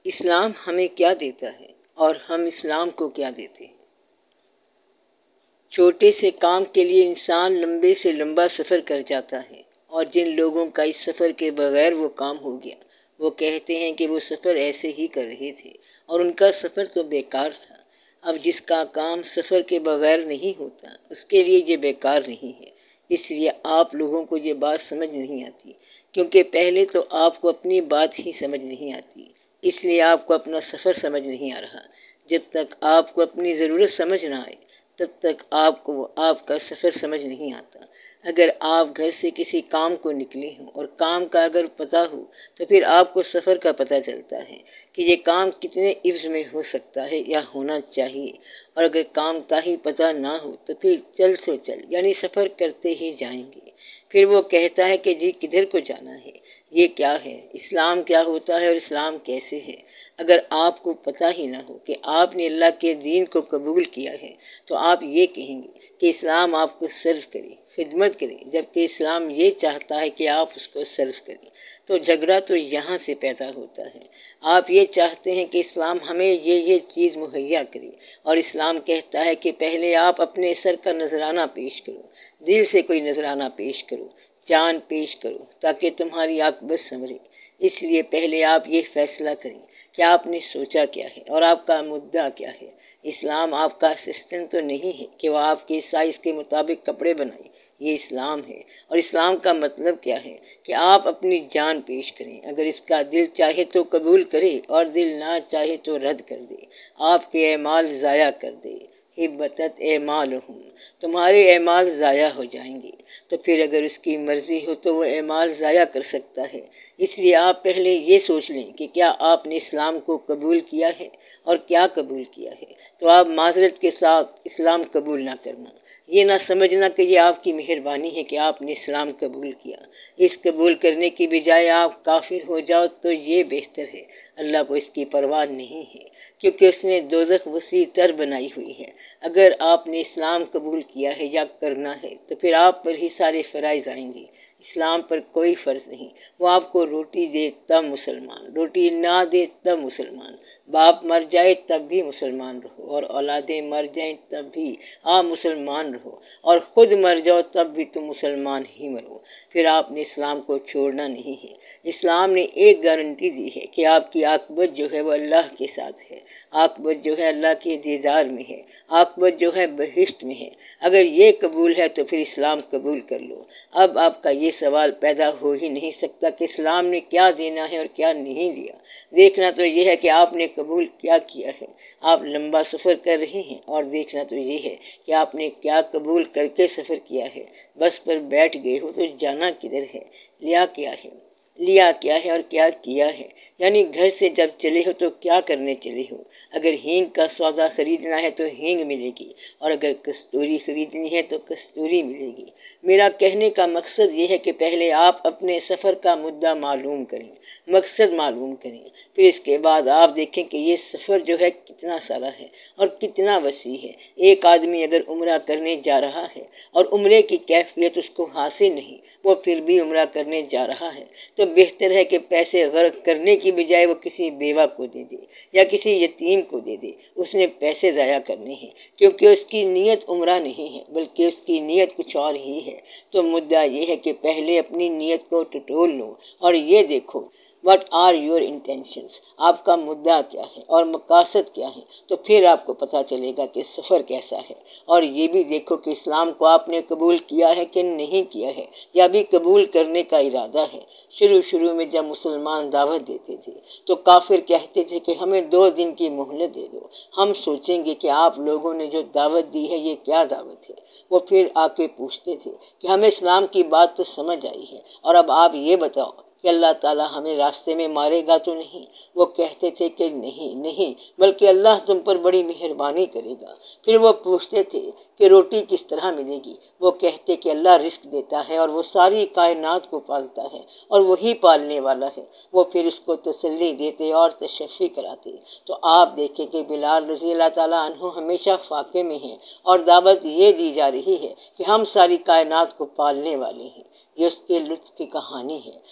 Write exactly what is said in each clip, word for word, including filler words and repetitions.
اسلام ہمیں کیا دیتا ہے اور ہم اسلام کو کیا دیتے ہیں؟ چھوٹے سے کام کے لیے انسان لمبے سے لمبا سفر کر جاتا ہے، اور جن لوگوں کا اس سفر کے بغیر وہ کام ہو گیا وہ کہتے ہیں کہ وہ سفر ایسے ہی کر رہے تھے اور ان کا سفر تو بیکار تھا۔ اب جس کا کام سفر کے بغیر نہیں ہوتا اس کے لیے یہ بیکار نہیں ہے۔ اس لیے آپ لوگوں کو یہ بات سمجھ نہیں آتی، کیونکہ پہلے تو آپ کو اپنی بات ہی سمجھ نہیں آتی، اس لیے آپ کو اپنا سفر سمجھ نہیں آ رہا۔ جب تک آپ کو اپنی ضرورت سمجھ نہ آئے تب تک آپ کو آپ کا سفر سمجھ نہیں آتا۔ اگر آپ گھر سے کسی کام کو نکلے ہوں اور کام کا اگر پتہ ہو تو پھر آپ کو سفر کا پتہ چلتا ہے کہ یہ کام کتنے عوض میں ہو سکتا ہے یا ہونا چاہیے، اور اگر کام کا ہی پتہ نہ ہو تو پھر چل سو چل یعنی سفر کرتے ہی جائیں گے۔ پھر وہ کہتا ہے کہ جی کدھر کو جانا ہے، یہ کیا ہے، اسلام کیا ہوتا ہے اور اسلام کیسے ہے۔ اگر آپ کو پتہ ہی نہ ہو کہ آپ نے اللہ کے دین کو قبول کیا ہے تو آپ یہ کہیں گے کہ اسلام آپ کو سرو کرے، خدمت کرے، جبکہ اسلام یہ چاہتا ہے کہ آپ اس کو سرو کریں۔ تو جھگڑا تو یہاں سے پیدا ہوتا ہے۔ آپ یہ چاہتے ہیں کہ اسلام ہمیں یہ یہ چیز مہیا کرے، اور اسلام کہتا ہے کہ پہلے آپ اپنے سر کا نذرانہ پیش کرو، دل سے کوئی نذرانہ پیش کرو، جان پیش کرو، تاکہ تمہاری عاقبت سنورے۔ اس لیے پہلے آپ یہ فیصلہ کریں کہ آپ نے سوچا کیا ہے اور آپ کا مدعا کیا ہے۔ اسلام آپ کا اسسٹنٹ تو نہیں ہے کہ وہ آپ کے سائز کے مطابق کپڑے بنائے، یہ اسلام ہے۔ اور اسلام کا مطلب کیا ہے کہ آپ اپنی جان پیش کریں، اگر اس کا دل چاہے تو قبول کرے اور دل نہ چاہے تو رد کر دے، آپ کے اعمال ضائع کر دے۔ حبطت اعمالہم، تمہارے اعمال ضائع ہو جائیں گے۔ تو پھر اگر اس کی مرضی ہو تو وہ اعمال ضائع کر سکتا ہے۔ اس لیے آپ پہلے یہ سوچ لیں کہ کیا آپ نے اسلام کو قبول کیا ہے اور کیا قبول کیا ہے، تو آپ معذرت کے ساتھ اسلام قبول نہ کرنا، یہ نہ سمجھنا کہ یہ آپ کی مہربانی ہے کہ آپ نے اسلام قبول کیا۔ اس قبول کرنے کی بجائے آپ کافر ہو جاؤ تو یہ بہتر ہے۔ اللہ کو اس کی پرواہ نہیں ہے، کیونکہ اس نے دوزخ وسیع تر بنائی ہوئی ہے۔ اگر آپ نے اسلام قبول کیا ہے یا کرنا ہے تو پھر آپ پر ہی سارے فرائض آئیں گے۔ اسلام پر کوئی فرض نہیں، وہ آپ کو روٹی دے تب مسلمان، روٹی نہ دے تب مسلمان، باپ مر جائے تب بھی مسلمان رہو، اور اولادیں مر جائیں تب بھی آپ مسلمان رہو، اور خود مر جاؤ تب بھی تم مسلمان ہی مرو۔ پھر آپ نے اسلام کو چھوڑنا نہیں ہے۔ اسلام نے ایک گارنٹی دی ہے کہ آپ کی عاقبت جو ہے وہ اللہ کے ساتھ ہے، عاقبت جو ہے اللہ کے دیدار میں ہے، عاقبت جو ہے بہشت میں ہے۔ اگر یہ قبول ہے تو پھر اسلام قبول کر لو۔ اب آپ کا یہ سوال پیدا ہو ہی نہیں سکتا کہ اسلام نے کیا دینا ہے اور کیا نہیں دیا۔ دیکھنا تو یہ ہے کہ آپ نے قبول کیا کیا ہے۔ آپ لمبا سفر کر رہے ہیں، اور دیکھنا تو یہ ہے کہ آپ نے کیا قبول کر کے سفر کیا ہے۔ بس پر بیٹھ گئے ہو تو جانا کدھر ہے، لیا کیا ہے، لیا کیا ہے اور کیا کیا ہے، یعنی گھر سے جب چلے ہو تو کیا کرنے چلے ہو۔ اگر ہینگ کا سودا خریدنا ہے تو ہینگ ملے گی، اور اگر کستوری خریدنی ہے تو کستوری ملے گی۔ میرا کہنے کا مقصد یہ ہے کہ پہلے آپ اپنے سفر کا مدعا معلوم کریں، مقصد معلوم کریں، پھر اس کے بعد آپ دیکھیں کہ یہ سفر جو ہے کتنا سارا ہے اور کتنا وسیع ہے۔ ایک آدمی اگر عمرہ کرنے جا رہا ہے اور عمرے کی کیفیت اس کو حاصل نہیں، وہ پھر بھی عمرہ کرنے جا رہا ہے، تو بہتر ہے کہ پیسے غرق کرنے کی بجائے وہ کسی بیوہ کو دے دے یا کسی یتیم کو دے دے۔ اس نے پیسے ضائع کرنے ہیں، کیونکہ اس کی نیت عمرہ نہیں ہے بلکہ اس کی نیت کچھ اور ہی ہے۔ تو مدعا یہ ہے کہ پہلے اپنی نیت کو ٹٹول لو اور یہ دیکھو What are your intentions؟ آپ کا مدعا کیا ہے اور مقاصد کیا ہے، تو پھر آپ کو پتہ چلے گا کہ سفر کیسا ہے۔ اور یہ بھی دیکھو کہ اسلام کو آپ نے قبول کیا ہے کہ نہیں کیا ہے، یا بھی قبول کرنے کا ارادہ ہے۔ شروع شروع میں جب مسلمان دعوت دیتے تھے تو کافر کہتے تھے کہ ہمیں دو دن کی مہلت دے دو، ہم سوچیں گے کہ آپ لوگوں نے جو دعوت دی ہے یہ کیا دعوت ہے۔ وہ پھر آ کے پوچھتے تھے کہ ہمیں اسلام کی بات تو سمجھ آئی ہے، اور اب آپ یہ بتاؤ کہ اللہ تعالیٰ ہمیں راستے میں مارے گا تو نہیں۔ وہ کہتے تھے کہ نہیں نہیں، بلکہ اللہ تم پر بڑی مہربانی کرے گا۔ پھر وہ پوچھتے تھے کہ روٹی کس طرح ملے گی۔ وہ کہتے کہ اللہ رزق دیتا ہے اور وہ ساری کائنات کو پالتا ہے اور وہی پالنے والا ہے۔ وہ پھر اس کو تسلی دیتے اور تشفی کراتے۔ تو آپ دیکھیں کہ بلال رضی اللہ تعالیٰ عنہ ہمیشہ فاقے میں ہیں، اور دعوت یہ دی جا رہی ہے کہ ہم ساری کائنات کو پالنے والے ہیں۔ یہ اس کے لطف کی کہانی ہے۔ تو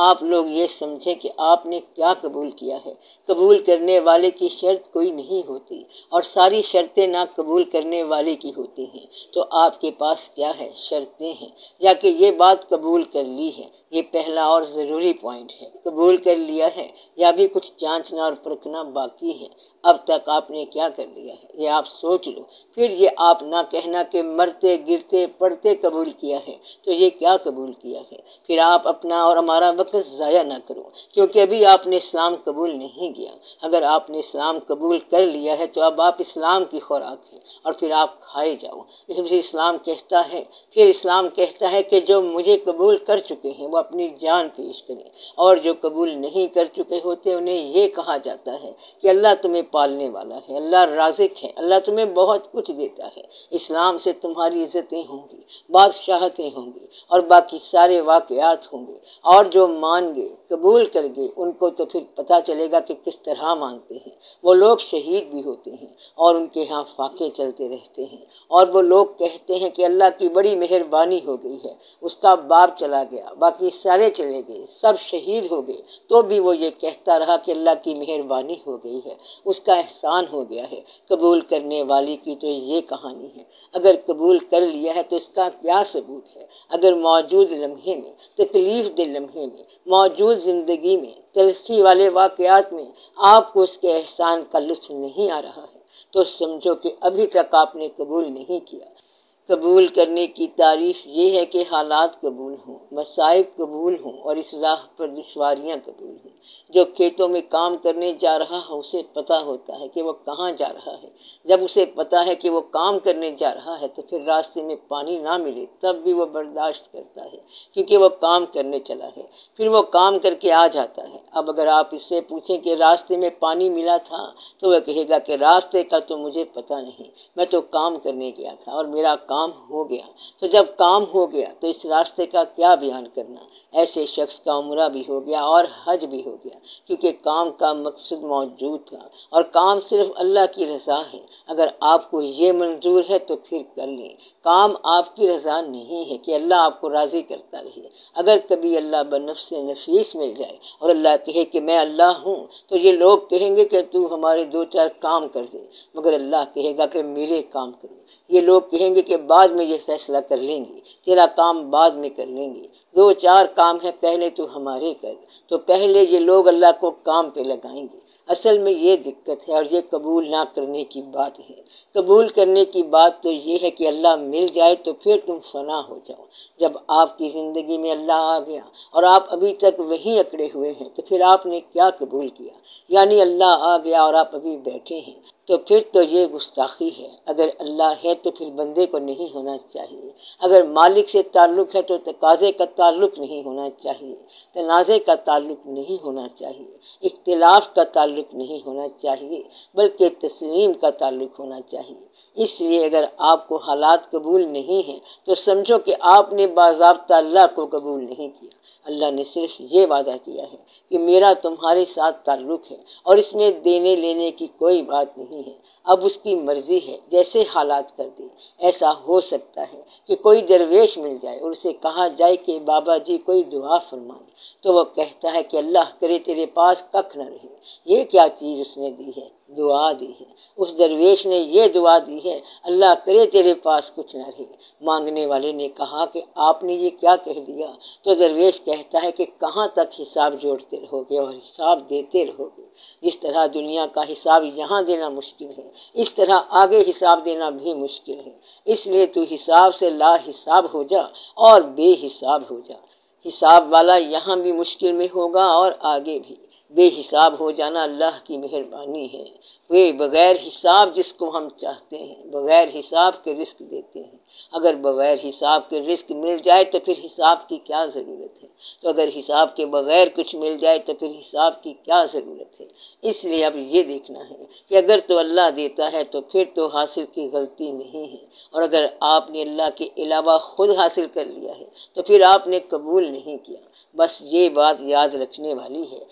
آپ لوگ یہ سمجھیں کہ آپ نے کیا قبول کیا ہے۔ قبول کرنے والے کی شرط کوئی نہیں ہوتی اور ساری شرطیں نہ قبول کرنے والے کی ہوتی ہیں۔ تو آپ کے پاس کیا ہے؟ شرطیں ہیں، یا کہ یہ بات قبول کر لی ہے؟ یہ پہلا اور ضروری پوائنٹ ہے۔ قبول کر لیا ہے یا بھی کچھ جانچنا اور پرکھنا باقی ہے؟ اب تک آپ نے کیا کر لیا ہے یہ آپ سوچ لو، پھر یہ آپ نہ کہنا کہ مرتے گرتے پڑتے قبول کیا ہے، تو یہ کیا قبول کیا ہے؟ پھر آپ اپنا اور ہمارا وقت ضائع نہ کرو، کیونکہ ابھی آپ نے اسلام قبول نہیں کیا۔ اگر آپ نے اسلام قبول کر لیا ہے تو اب آپ اسلام کی خوراک ہیں اور پھر آپ کھائے جاؤ۔ پھر اسلام کہتا ہے پھر اسلام کہتا ہے کہ جو مجھے قبول کر چکے ہیں وہ اپنی جان پیش کریں، اور جو قبول نہیں کر چکے ہوتے انہیں یہ کہا جاتا ہے کہ اللہ تمہیں پالنے والا ہے، اللہ رازق ہے، اللہ تمہیں بہت کچھ دیتا ہے۔ اسلام سے تمہاری عزتیں ہوں گی، بادشاہتیں ہوں گی اور باقی سارے واقعات ہوں گے، اور جو مان گے قبول کر گے ان کو تو پھر پتہ چلے گا کہ کس طرح مانتے ہیں۔ وہ لوگ شہید بھی ہوتے ہیں اور ان کے ہاں فاقے چلتے رہتے ہیں، اور وہ لوگ کہتے ہیں کہ اللہ کی بڑی مہربانی ہو گئی ہے، اس کا باپ چلا گیا، باقی سارے چلے گئے، سب شہید ہو گئے، تو بھی وہ یہ کہتا رہا کہ اللہ کی مہربانی ہو گئی ہے، اس کا احسان ہو گیا ہے۔ قبول کرنے والی کی تو یہ کہانی ہے۔ اگر قبول کر لیا ہے تو اس کا کیا ثبوت ہے؟ اگر موجود لمحے میں، تکلیف دہ لمحے میں، موجود زندگی میں، تلخی والے واقعات میں آپ کو اس کے احسان کا لطف نہیں آ رہا ہے تو سمجھو کہ ابھی تک آپ نے قبول نہیں کیا۔ قبول کرنے کی تعریف یہ ہے کہ حالات قبول ہوں، مصائب قبول ہوں اور اس راہ پر دشواریاں قبول ہوں۔ جو کھیتوں میں کام کرنے جا رہا ہے اسے پتہ ہوتا ہے کہ وہ کہاں جا رہا ہے۔ جب اسے پتہ ہے کہ وہ کام کرنے جا رہا ہے تو پھر راستے میں پانی نہ ملے تب بھی وہ برداشت کرتا ہے، کیونکہ وہ کام کرنے چلا ہے، پھر وہ کام کر کے آ جاتا ہے۔ اب اگر آپ اس سے پوچھیں کہ راستے میں پانی ملا تھا تو وہ کہے گا کہ راستے کا تو مجھے پتہ نہیں، میں تو کام کرنے گیا تھا اور میرا کام ہو گیا۔ تو جب کام ہو گیا تو اس راستے کا کیا بیان کرنا؟ ایسے شخص کا عمرہ بھی ہو گیا اور حج بھی ہو گیا، کیونکہ کام کا مقصد موجود تھا اور کام صرف اللہ کی رضا ہے۔ اگر آپ کو یہ منظور ہے تو پھر کر لیں۔ کام آپ کی رضا نہیں ہے کہ اللہ آپ کو راضی کرتا رہے۔ اگر کبھی اللہ بنفس نفیس مل جائے اور اللہ کہے کہ میں اللہ ہوں تو یہ لوگ کہیں گے کہ تو ہمارے دو چار کام کر دے، مگر اللہ کہے گا کہ میرے کام کرو۔ یہ لوگ کہیں گے کہ بعد میں یہ فیصلہ کر لیں گے، تیرا کام بعد میں کر لیں گے، دو چار کام ہے پہلے تو ہمارے کر۔ تو پہلے یہ لوگ اللہ کو کام پہ لگائیں گے۔ اصل میں یہ دقت ہے اور یہ قبول نہ کرنے کی بات ہے۔ قبول کرنے کی بات تو یہ ہے کہ اللہ مل جائے تو پھر تم فنا ہو جاؤ۔ جب آپ کی زندگی میں اللہ آ گیا اور آپ ابھی تک وہیں اکڑے ہوئے ہیں تو پھر آپ نے کیا قبول کیا؟ یعنی اللہ آ گیا اور آپ ابھی بیٹھے ہیں تو پھر تو یہ گستاخی ہے۔ اگر اللہ ہے تو پھر بندے کو نہیں ہونا چاہیے۔ اگر مالک سے تعلق ہے تو تقاضے کا تعلق نہیں ہونا چاہیے، تنازع کا تعلق نہیں ہونا چاہیے، اختلاف کا تعلق نہیں ہونا چاہیے، بلکہ تسلیم کا تعلق ہونا چاہیے۔ اس لیے اگر آپ کو حالات قبول نہیں ہیں تو سمجھو کہ آپ نے باضابطہ اللہ کو قبول نہیں کیا۔ اللہ نے صرف یہ وعدہ کیا ہے کہ میرا تمہارے ساتھ تعلق ہے اور اس میں دینے لینے کی کوئی بات نہیں ہے۔ اب اس کی مرضی ہے جیسے حالات کر دے۔ ایسا ہو سکتا ہے کہ کوئی درویش مل جائے اور اسے کہا جائے کہ بابا جی کوئی دعا فرمائیں، تو وہ کہتا ہے کہ اللہ کرے تیرے پاس ککھ نہ رہے۔ یہ کیا چیز اس نے دی ہے؟ دعا دی ہے۔ اس درویش نے یہ دعا دی ہے، اللہ کرے تیرے پاس کچھ نہ رہے۔ مانگنے والے نے کہا کہ آپ نے یہ کیا کہہ دیا؟ تو درویش کہتا ہے کہ کہاں تک حساب جوڑتے رہو گے اور حساب دیتے رہو گے؟ جس طرح دنیا کا حساب یہاں دینا مشکل ہے اس طرح آگے حساب دینا بھی مشکل ہے۔ اس لیے تو حساب سے لا حساب ہو جا اور بے حساب ہو جا۔ حساب والا یہاں بھی مشکل میں ہوگا اور آگے بھی۔ بے حساب ہو جانا اللہ کی مہربانی ہے۔ وہ بغیر حساب جس کو ہم چاہتے ہیں بغیر حساب کے رزق دیتے ہیں۔ اگر بغیر حساب کے رزق مل جائے تو پھر حساب کی کیا ضرورت ہے؟ تو اگر حساب کے بغیر کچھ مل جائے تو پھر حساب کی کیا ضرورت ہے؟ اس لیے اب یہ دیکھنا ہے کہ اگر تو اللہ دیتا ہے تو پھر تو حاصل کی غلطی نہیں ہے، اور اگر آپ نے اللہ کے علاوہ خود حاصل کر لیا ہے تو پھر آپ نے قبول نہیں کیا۔ بس یہ بات یاد رکھنے والی ہے کہ پھر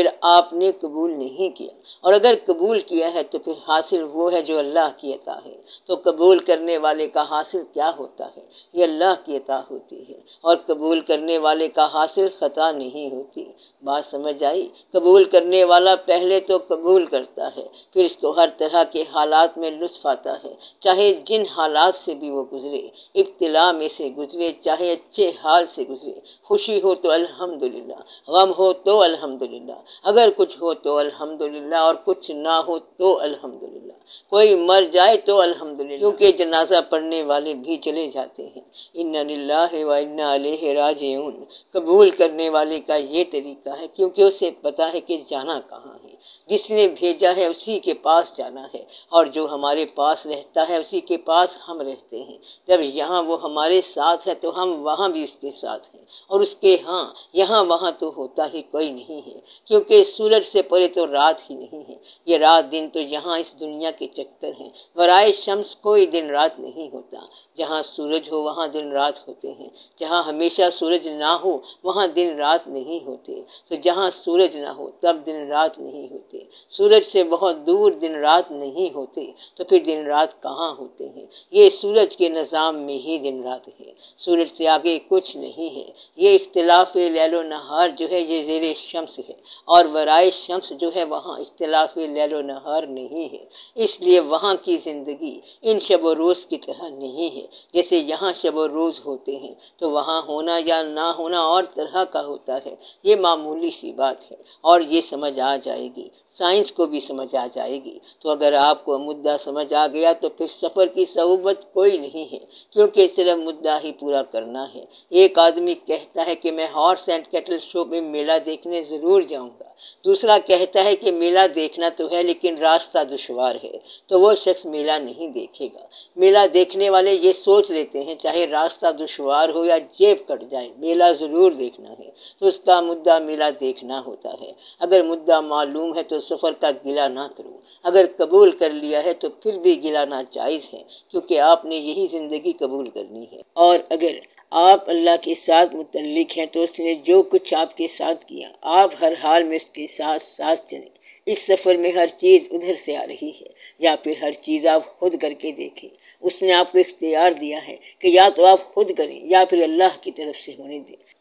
پھر آپ نے قبول نہیں کیا، اور اگر قبول کیا ہے تو پھر حاصل وہ ہے جو اللہ کی عطا ہے۔ تو قبول کرنے والے کا حاصل کیا ہوتا ہے؟ یہ اللہ کی عطا ہوتی ہے، اور قبول کرنے والے کا حاصل خطا نہیں ہوتی۔ بات سمجھ آئی؟ قبول کرنے والا پہلے تو قبول کرتا ہے، پھر اس کو ہر طرح کے حالات میں لطف آتا ہے، چاہے جن حالات سے بھی وہ گزرے، ابتلا میں سے گزرے چاہے اچھے حال سے گزرے، خوشی ہو تو الحمدللہ، غم ہو تو الحمدللہ، اگر کچھ ہو تو الحمدللہ اور کچھ نہ ہو تو الحمدللہ، کوئی مر جائے تو الحمدللہ، کیونکہ جنازہ پڑھنے والے بھی چلے جاتے ہیں۔ انا للہ و انا الیہ راجعون۔ قبول کرنے والے کا یہ طریقہ ہے کیونکہ اسے پتا ہے کہ جانا کہاں ہے، جس نے بھیجا ہے اسی کے پاس جانا ہے، اور جو ہمارے پاس رہتا ہے اسی کے پاس ہم رہتے ہیں۔ جب یہاں وہ ہمارے ساتھ ہے تو ہم وہاں بھی اس کے ساتھ ہیں، اور اس کے ہاں یہاں وہاں تو ہوتا ہی کوئی نہیں ہے، کیونکہ سورج سے پرے تو رات ہی نہیں ہے۔ یہ رات دن تو یہاں اس دنیا کے چکر ہیں، ورائے شمس کوئی دن رات نہیں ہوتا۔ جہاں سورج ہو وہاں دن رات ہوتے ہیں، جہاں ہمیشہ سورج نہ ہو وہاں دن رات نہیں ہوتے، تو جہاں سورج نہ ہو تب دن رات نہیں ہوتے۔ سورج سے بہت دور دن رات نہیں ہوتے تو پھر دن رات کہاں ہوتے ہیں؟ یہ سورج کے نظام میں ہی دن رات ہے، سورج سے آگے کچھ نہیں ہے۔ یہ اختلاف لیل و نہار جو ہے یہ زیر شمس ہے، اور ورائے شمس جو ہے وہاں اختلاف لیل و نہار نہیں ہے۔ اس لیے وہاں کی زندگی ان شب و روز کی طرح نہیں ہے، جیسے یہاں شب و روز ہوتے ہیں تو وہاں ہونا یا نہ ہونا اور طرح کا ہوتا ہے۔ یہ معمولی سی بات ہے، اور یہ سمجھ آ جائے گی، سائنس کو بھی سمجھ آ جائے گی۔ تو اگر آپ کو مدعا سمجھ آ گیا تو پھر سفر کی صعوبت کوئی نہیں ہے، کیونکہ صرف مدعا ہی پورا کرنا ہے۔ ایک آدمی کہتا ہے کہ میں ہارس اینڈ کیٹل شو میں میلہ دیکھنے ضرور جاؤں گا، دوسرا کہتا ہے کہ میلہ دیکھنا تو ہے لیکن راستہ دشوار ہے، تو وہ شخص میلہ نہیں دیکھے گا۔ میلہ دیکھنے والے یہ سوچ لیتے ہیں چاہے راستہ دشوار ہو یا جیب کٹ جائے میلہ ضرور دیکھنا ہے، تو اس کا مدعا میلہ دیکھنا ہوتا ہے۔ اگر مدعا معلوم ہے تو سفر کا گلہ نہ کرو، اگر قبول کر لیا ہے تو پھر بھی گلہ ناجائز ہے، کیونکہ آپ نے یہی زندگی قبول کرنی ہے۔ اور اگر آپ اللہ کے ساتھ متعلق ہیں تو اس نے جو کچھ آپ کے ساتھ کیا آپ ہر حال میں اس کے ساتھ ساتھ چلیں۔ اس سفر میں ہر چیز ادھر سے آ رہی ہے یا پھر ہر چیز آپ خود کر کے دیکھیں۔ اس نے آپ کو اختیار دیا ہے کہ یا تو آپ خود کریں یا پھر اللہ کی طرف سے ہونے دیں۔